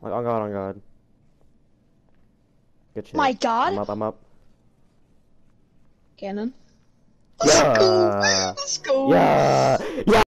Like, on God, on God. Good shit. My God. I'm up. Cannon. Yeah. Let's go. Yeah. Yeah.